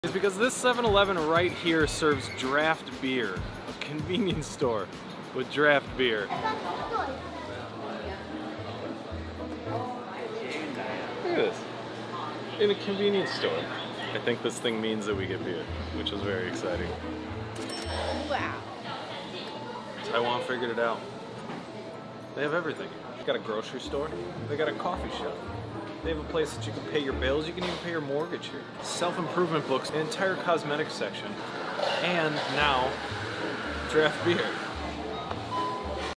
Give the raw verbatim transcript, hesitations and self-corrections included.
It's because this seven eleven right here serves draft beer. A convenience store with draft beer. Look at this. In a convenience store. I think this thing means that we get beer, which is very exciting. Wow. Taiwan figured it out. They have everything. They got a grocery store. They got a coffee shop. They have a place that you can pay your bills. You can even pay your mortgage here. Self-improvement books, an entire cosmetics section, and now draft beer.